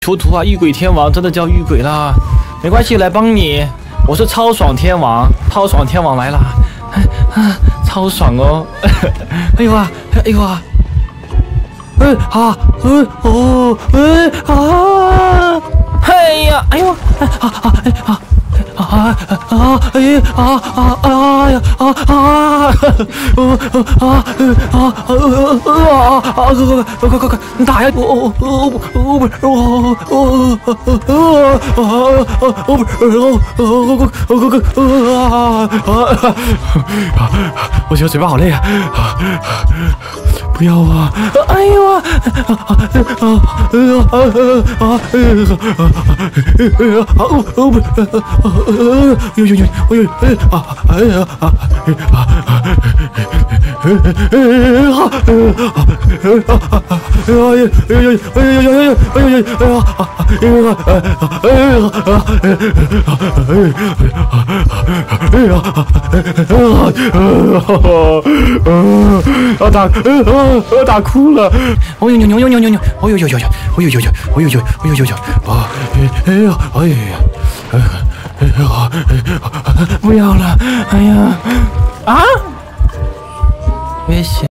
囚徒啊，遇鬼天王真的叫遇鬼啦！没关系，来帮你，我是超爽天王，超爽天王来啦！超爽哦！哎呦啊，哎呦啊！哎呀，哎呦，快，你打呀！我觉得嘴巴好累啊！不要啊！哎呦啊！打哭了！哦呦，不要了！哎呀，啊！危险！